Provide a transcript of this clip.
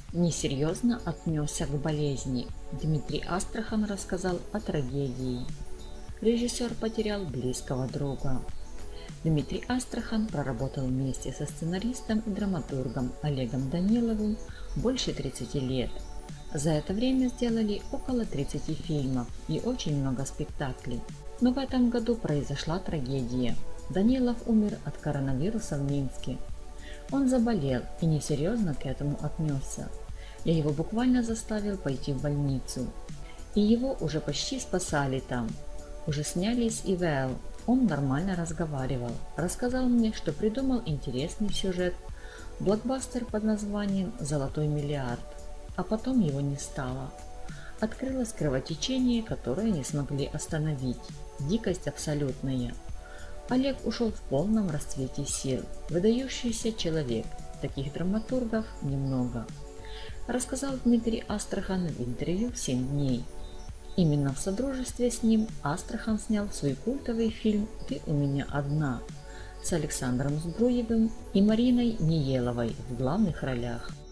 Несерьезно отнесся к болезни. Дмитрий Астрахан рассказал о трагедии. Режиссер потерял близкого друга. Дмитрий Астрахан проработал вместе со сценаристом и драматургом Олегом Даниловым больше 30 лет. За это время сделали около 30 фильмов и очень много спектаклей. Но в этом году произошла трагедия. Данилов умер от коронавируса в Минске. Он заболел и несерьезно к этому отнесся. Я его буквально заставил пойти в больницу. И его уже почти спасали там. Уже сняли из ИВЛ. Он нормально разговаривал. Рассказал мне, что придумал интересный сюжет. Блокбастер под названием «Золотой миллиард». А потом его не стало. Открылось кровотечение, которое не смогли остановить. Дикость абсолютная. Олег ушел в полном расцвете сил. Выдающийся человек. Таких драматургов немного. Рассказал Дмитрий Астрахан в интервью «7 дней». Именно в содружестве с ним Астрахан снял свой культовый фильм «Ты у меня одна» с Александром Збруевым и Мариной Ниеловой в главных ролях.